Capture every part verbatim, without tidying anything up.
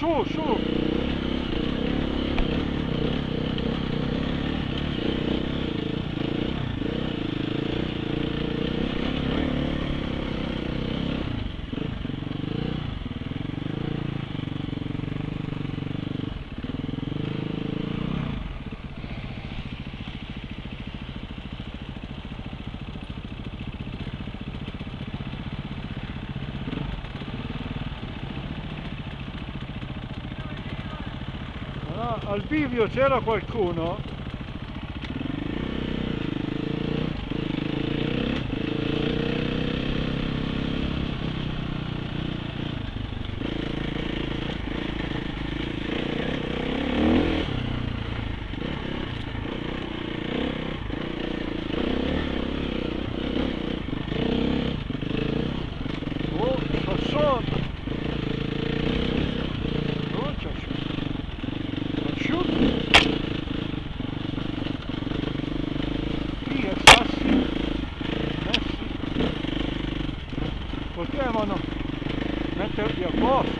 su, su. Al bivio c'era qualcuno? Oh, Sassone! Oh, c'è asciutto! Via, sassi messi, potevano metterli a posto.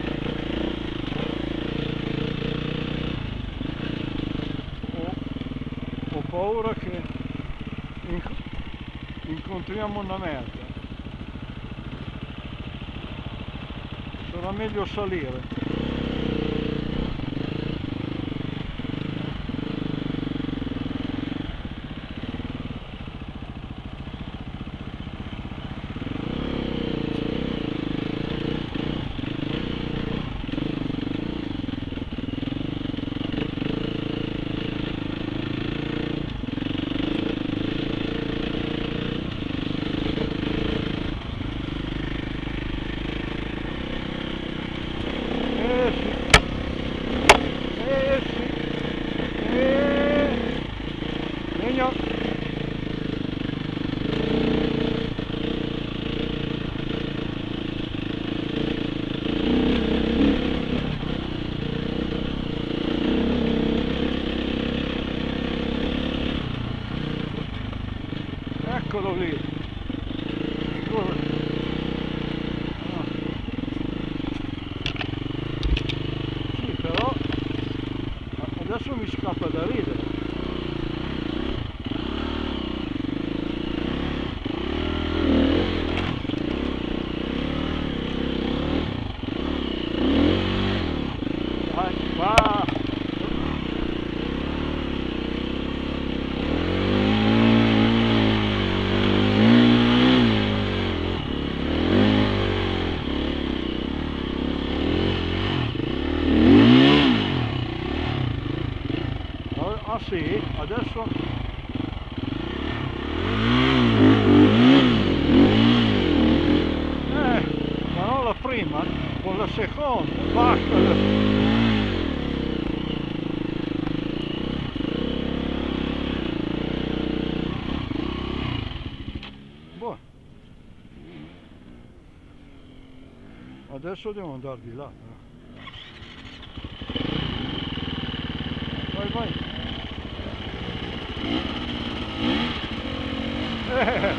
Ho, ho paura che inc incontriamo una merda. Sarà meglio salire. Eccolo lì. Ah. Sì, però adesso mi scappa da ridere. Vai, va. Ah sì, adesso eh, ma non la prima, con la seconda, basta. Boh. Adesso devo andare di là. Vai, vai. Eh.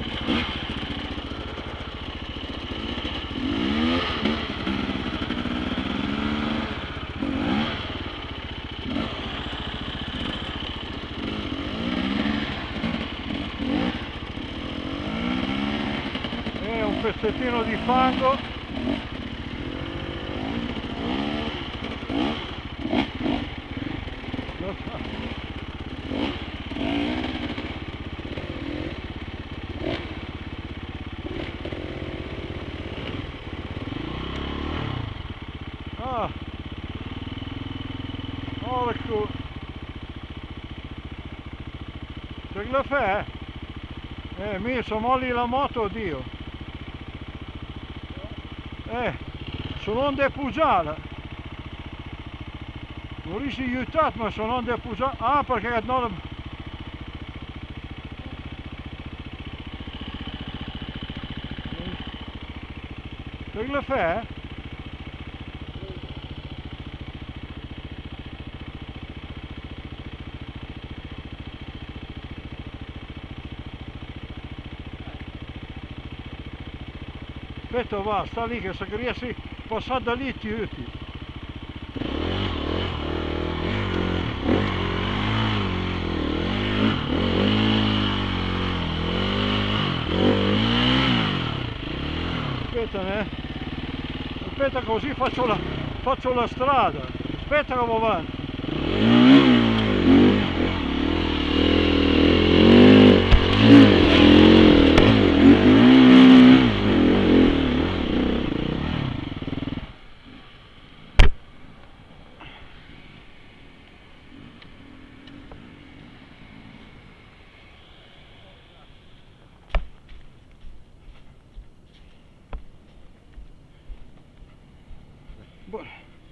È un pezzettino di fango. Ah, orco, c'è il caffè? Eh, mi se molli la moto, oddio. Eh, sono onde pugiale. Non riesci a aiutare, ma sono onde pugiale. Ah, perché non... C'è il caffè? Aspetta, va, sta lì che se riesci a passare da lì ti aiuti. Aspetta, eh. Aspetta, così faccio la, faccio la strada. Aspetta che vado avanti. Buono.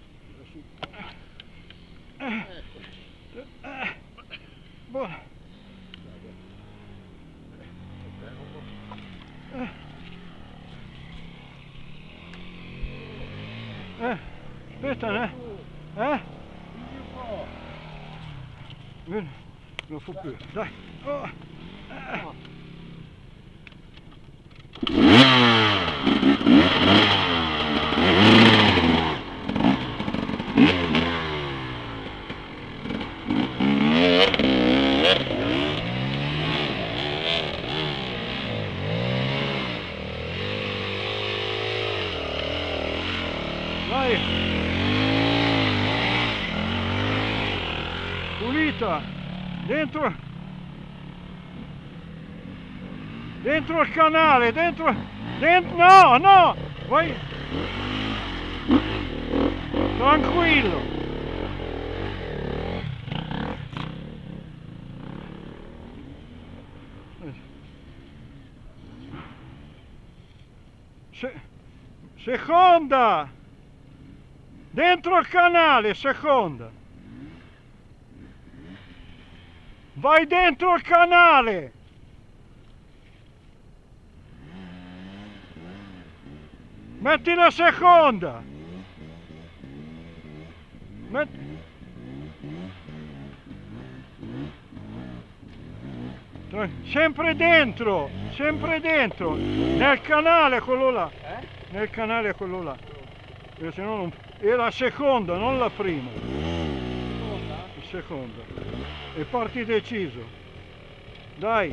Eh, eh, buono. Eh. Eh, aspetta, eh? Eh? Vieni, non fu più, dai. Oh. Eh. Dai, pulita, dentro, dentro il canale, dentro, dentro, no, no, vai, tranquillo, Se, seconda, dentro il canale, seconda. Vai dentro il canale. Metti la seconda. Metti... Sempre dentro, sempre dentro. Nel canale quello là. Eh? Nel canale quello là. Perché se no non... È la seconda, non la prima. Seconda? La seconda. E parti deciso. Dai.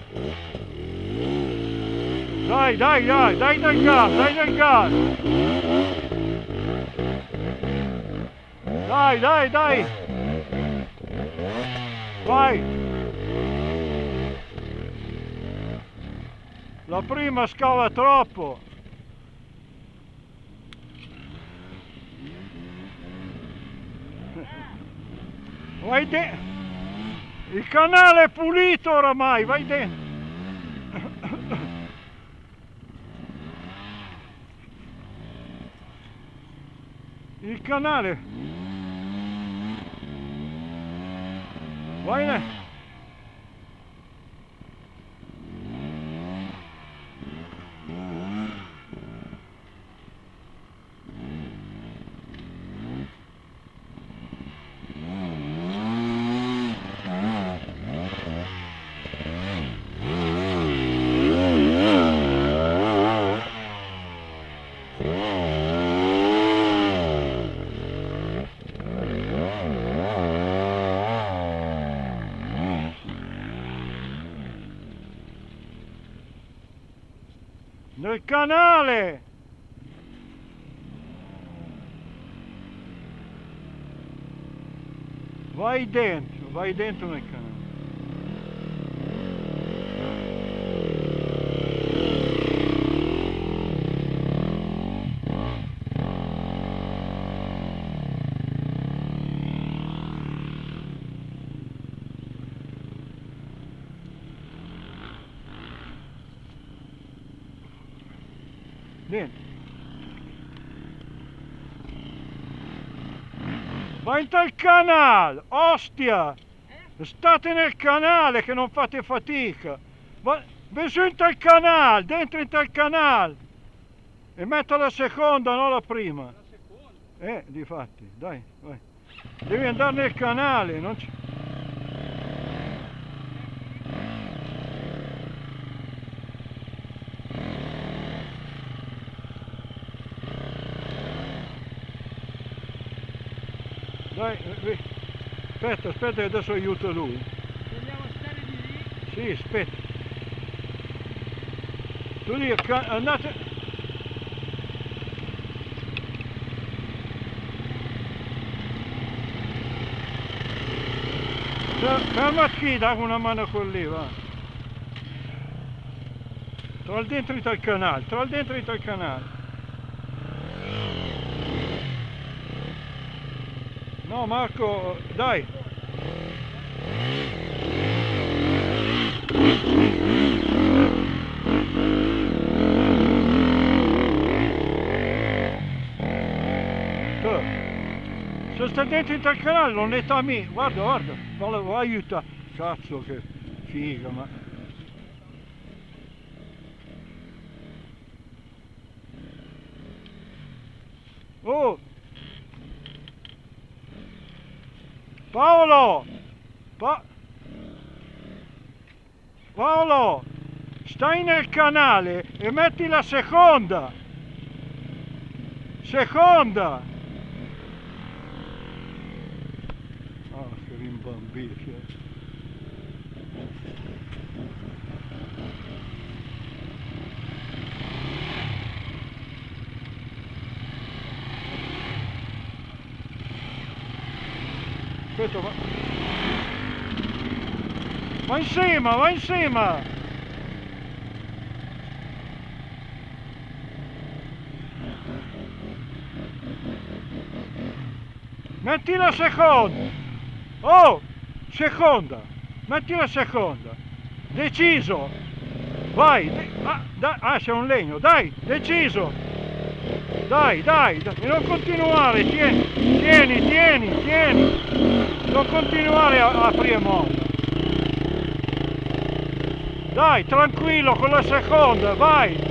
Dai, dai, dai, dai del gas, dai del gas. Dai, dai, dai. Vai. La prima scava troppo. Vai dentro, il canale è pulito oramai, vai dentro. Il canale, vai ne. Nel canale! Vai dentro, vai dentro nel canale. Dentro. Vai nel canale, ostia! Eh? State nel canale che non fate fatica. Va, su in il canale, dentro in il canale. E metto la seconda, non la prima. La seconda? Eh, difatti, dai, vai. Devi andare nel canale, non c'è... Dai, aspetta, aspetta che adesso aiuto lui. Vogliamo stare di lì? Sì, aspetta. Tu lì, andate... Fermati qui, dai una mano con lì, va. Tra il dentro e il canale, tra il dentro e il canale. No Marco, dai. Se sta dentro il canale non è a me, guarda, guarda, guarda, aiuta, cazzo che figa, ma... Oh! Paolo! Pa... Paolo! Stai nel canale e metti la seconda! Seconda! Ah, che rimbambisce! Aspetta, va... Va insieme, va insieme! Metti la seconda! Oh! Seconda! Metti la seconda! Deciso! Vai! Ah, da, ah c'è un legno! Dai! Deciso! Dai, dai! dai. E non continuare! Tieni! Tieni, tieni, tieni! Non continuare a, a aprire molla! Dai, tranquillo con la seconda! Vai!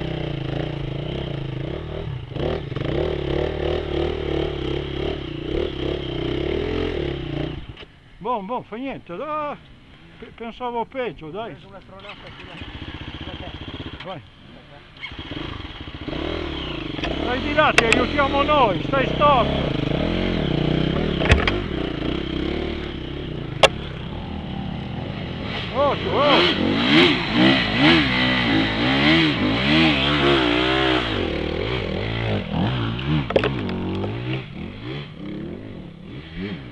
Buon, buon, fa niente, ah, pensavo peggio, dai. Sulla stronata sulla testa. Vai. Stai di là, ti aiutiamo noi, stai storto. Occhio, oh!